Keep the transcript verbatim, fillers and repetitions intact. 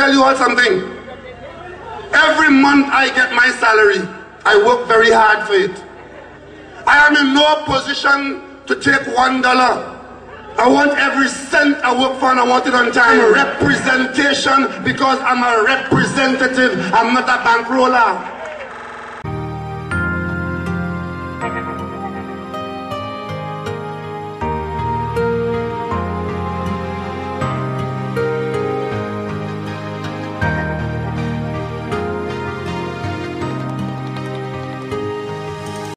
tell you all something. Every month I get my salary. I work very hard for it. I am in no position to take one dollar. I want every cent I work for and I want it on time. Representation, because I'm a representative. I'm not a bankroller.